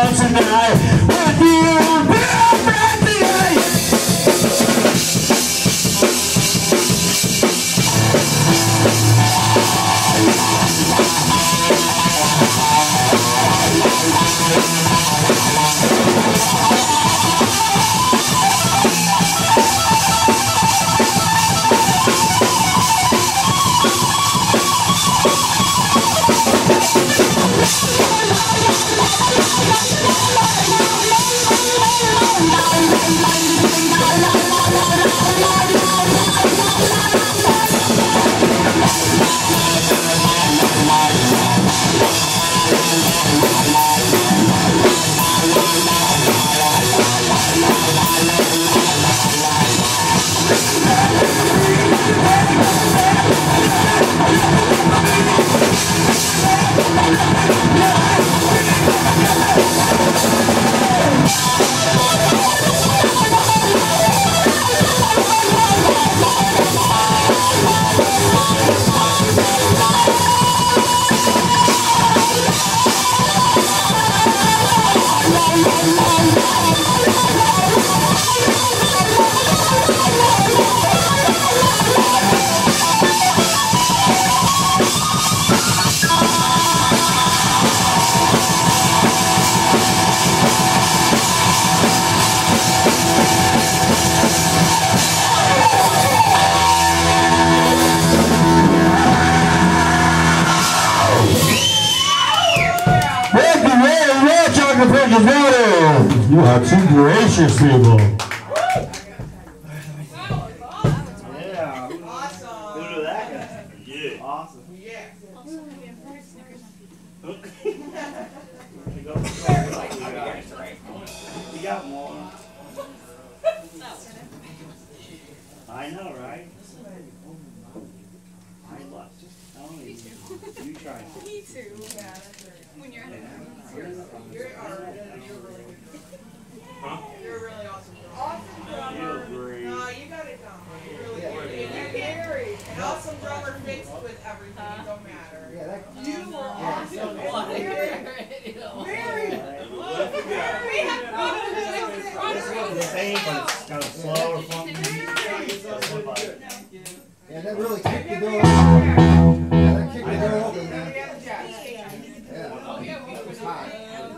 out tonight with you, baby. You are too gracious, people. Yeah. Awesome. Who did that guy? Yeah. Awesome. Yeah. You got more. I know, right? I love it. You try. Me too. Yeah, that's right. When you're you're really good. Huh? You're really awesome. Awesome drummer. No, you got it done. You're really good. And Gary, an awesome drummer fixed with everything. It don't matter. You were awesome. Mary. We have problems. The same, but it's kind of slow or something. Yeah, that really kicked the door. Yeah, that kicked the door open, man. Yeah. It was hot.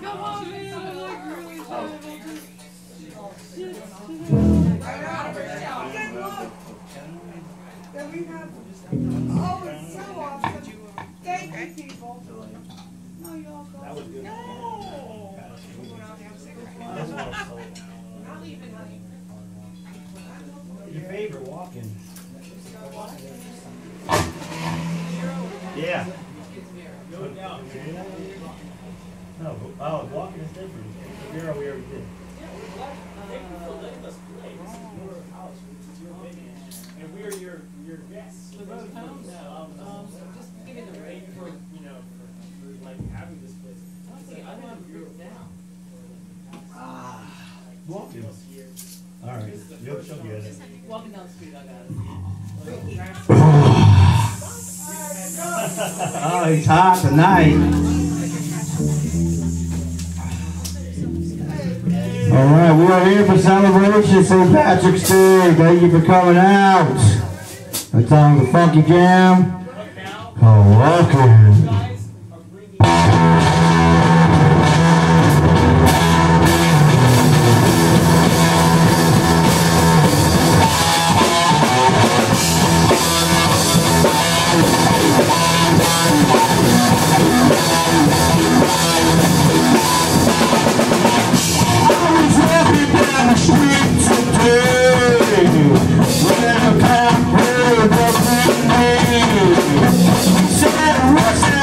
Then we have, oh, it's so awesome. Thank you, people. No, y'all go. That was good. No. Not leaving, honey. Your favorite walking? Yeah. No, oh, walking is different. Bureau we already did. And we are your guests. The road home? No, just give me the rate for, for like having this place. Honestly, I want to group down. Walking. Alright, you'll get it. Walking down the street, I got it. Oh, it's hot tonight. Alright, we are here for celebration St. Patrick's Day. Thank you for coming out. That's on the Funky Jam. Welcome. What's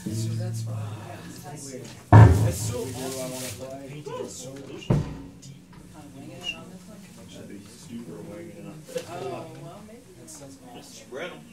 So that's fine. It's so awesome. Like, painting is so deep. Should be super winging it up. Oh, well, maybe. That's awesome. Spread them.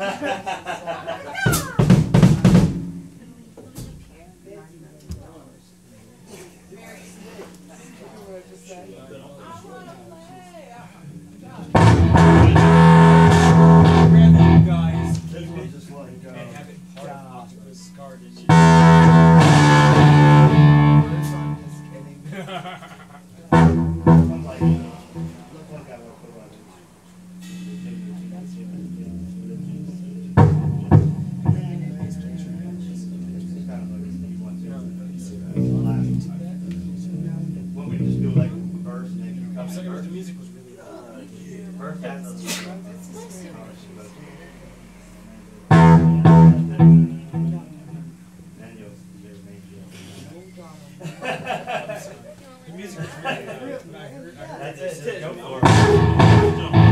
The music was really That's it. Go for it.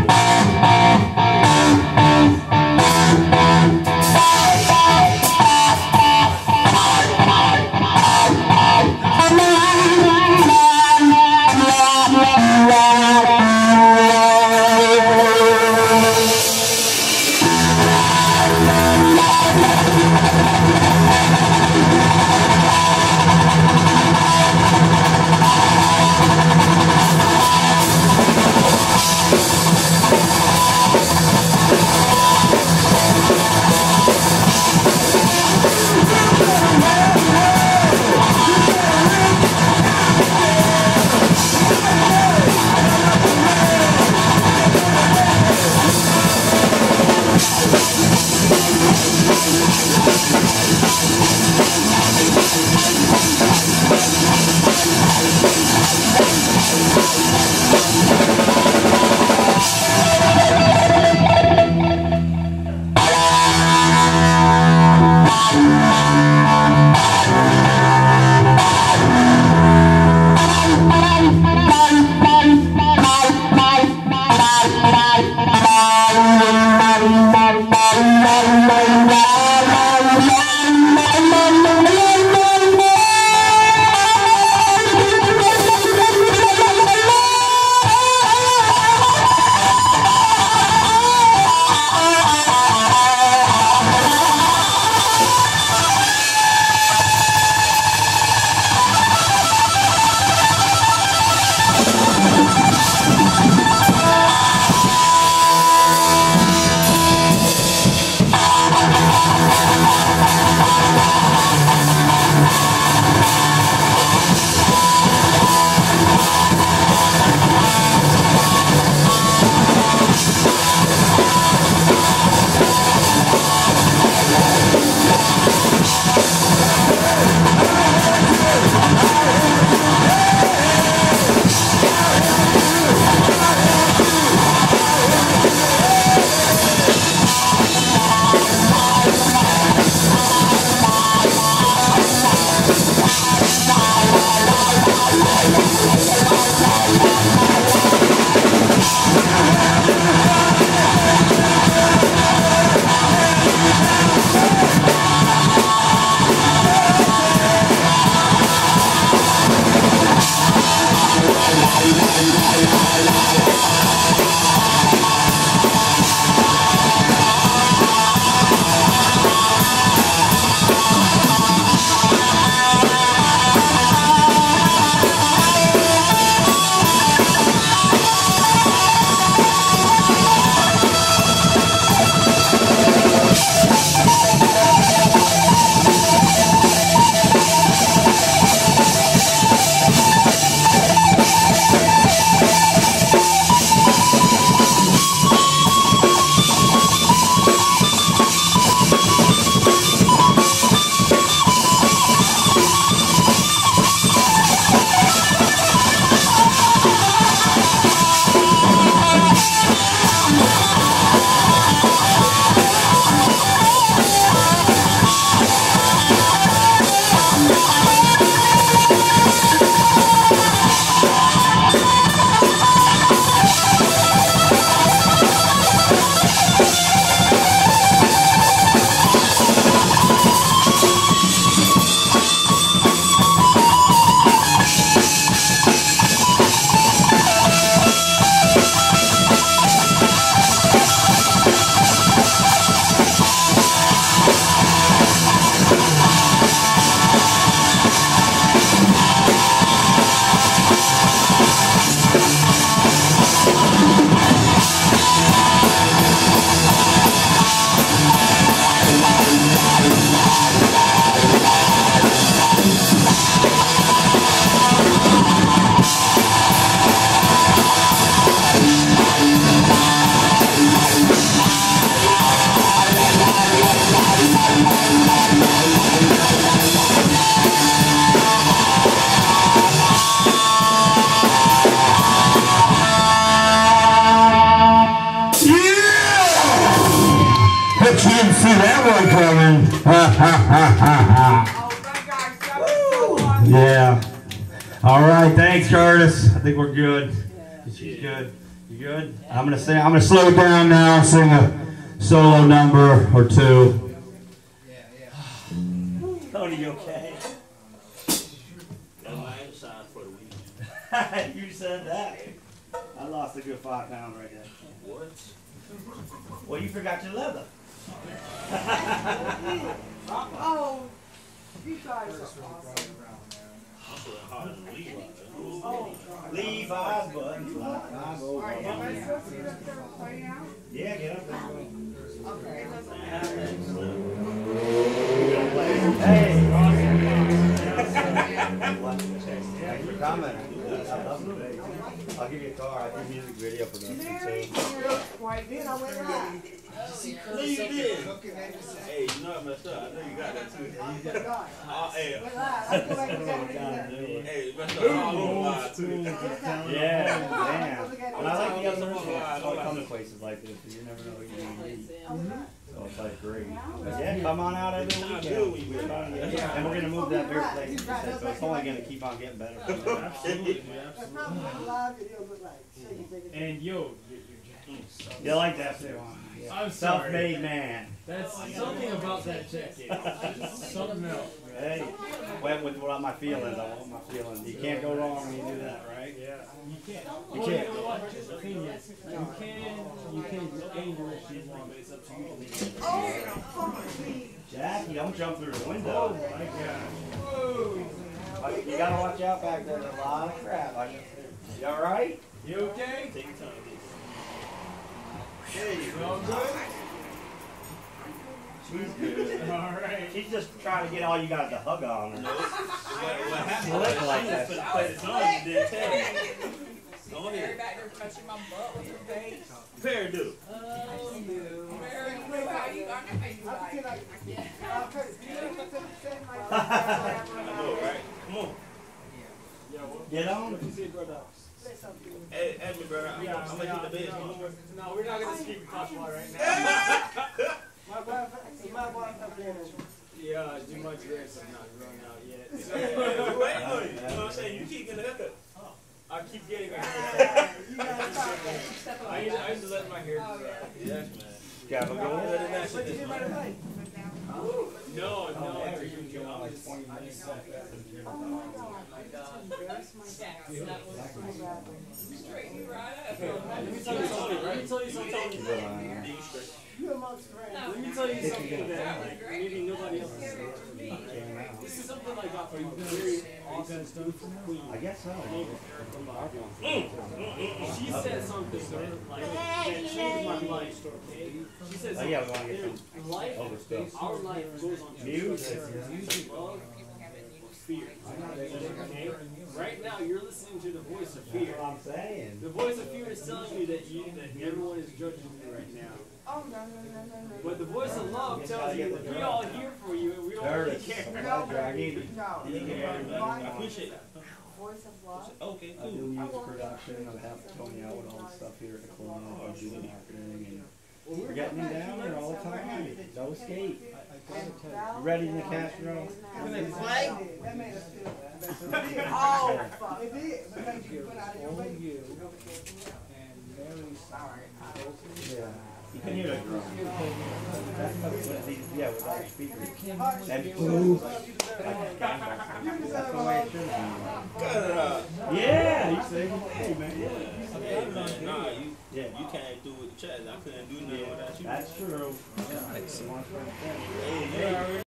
We'll be right back. my gosh, that was so awesome. Yeah. All right, thanks, Curtis. I think we're good. She's good. You good? I'm gonna slow it down now and sing a solo number or two. Tony, you okay? That's my exercise for the week. You said that. I lost a good 5 pounds right there. What? Well, you forgot your leather. Oh, you guys are awesome. Levi's, bud. Alright, am I supposed to get up there and play now? Yeah, get up there. Okay. Hey! Thanks for coming. I love the baby. I'll give you a car. I do music video production too. Why did I went live? No, you did. Hey, you know I messed up. I know you got that too. Hey, Went live. I feel like hey, messed up all over live too. Yeah, damn. And I like the other ones. I come to places like this because you never know what you're going to meet. So it's like great. Yeah, come on out every weekend. And we're going to move that very place, so it's only going to keep on getting better. Absolutely. And yo, You like that too? I'm sorry. Self-made man. That's something about that jacket. Something else. Hey, went with what my feelings. I want my feelings. You can't go wrong when you do that, right? Yeah, you can't. You can't. You know what? The thing is, you can look angry if you want, but it's up to you to leave. Oh, Jackie, don't jump through the window. Oh my God. You gotta watch out back there. There's a lot of crap. You alright? You okay? Take your time. You all good? She's good. Alright. She's just trying to get all you guys to hug on her. What happened? Look like that. Play the song you did tell me. Go ahead. back there touching my butt with her face. Fair do. Mary, how you? I know how you like. I know, right? Come on. Get on. What you say, brother? Hey, add me, brother. I'm gonna hit the bed. No, we're not gonna skip Joshua right now. Yeah, too much rest. I'm not growing out yet. Wait on you. You know what I'm saying? You keep getting a haircut. I keep getting a haircut. I used to let my hair grow. Yes, man. Gotta go. No. Straighten you right up. Let me tell you something. Let me tell you something that maybe nobody else has said. This is something I got from a very awesome queen. I guess so. She said something that changed my life. Okay? She said Oh, yeah, we want to get some life, overstuff. our life goes on Music. love, fear. Okay? Right now, you're listening to the voice of fear. That's what I'm saying. The voice of fear is telling you that everyone is judging you right now. Oh, no. But the voice of love tells you that we all here for you and we don't really care. I need it. No. I appreciate that. Voice of love. Okay, I do cool. music production. I have Tony out with all the stuff here at the club. I do the marketing. And we're getting him down there all the time. No escape. You ready, Nicastro? That made us feel bad. Oh, fuck. It did. It made you put out your weight. Yeah. You can hear the drum. Yeah, without speakers. And boom. That's the way it should be. Cut it out. Yeah, you say, hey, man. Hey, man, nah, you can't do with the chat. I couldn't do nothing without you. That's true. Hey,